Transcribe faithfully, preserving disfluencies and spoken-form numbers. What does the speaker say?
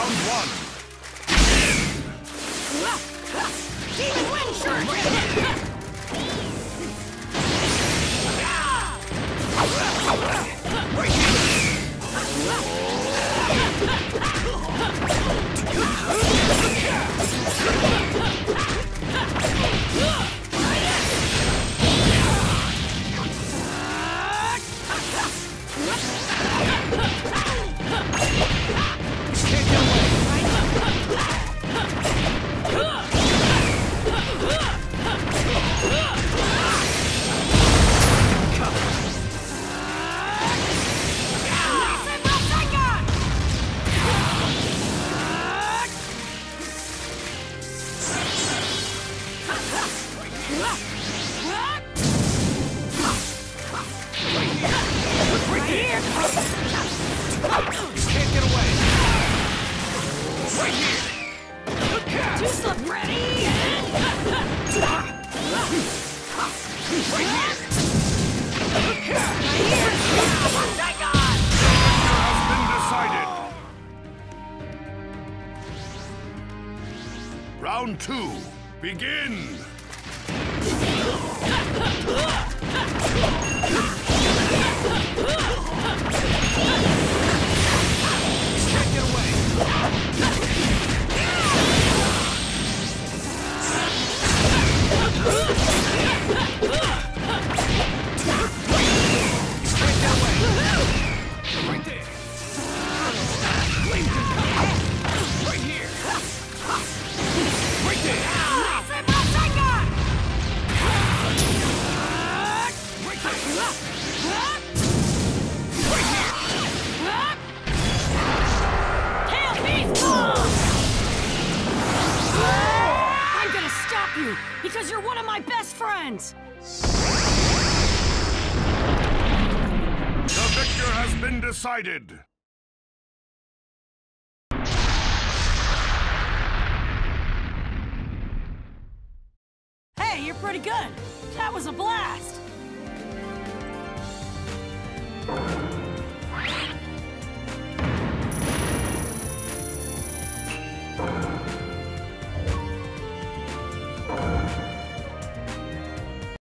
Round one. Demon wind shirt! Round two, begin! Can't get away! Straight that way! Right there! Right here! Right there! I'm gonna stop you because you're one of my best friends! The victor has been decided! Hey, you're pretty good! That was a blast! You